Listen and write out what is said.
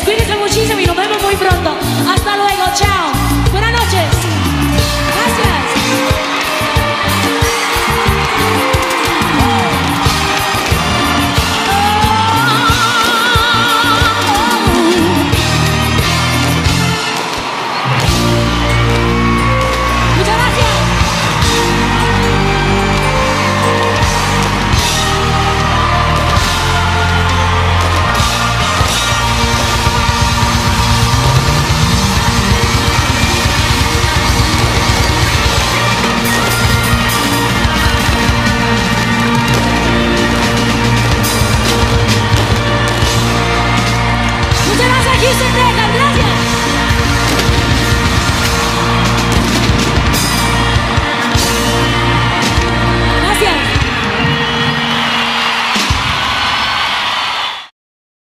Cuídense muchísimo y nos vemos muy pronto. Hasta luego, chao. Buenas noches. Gracias. Houston,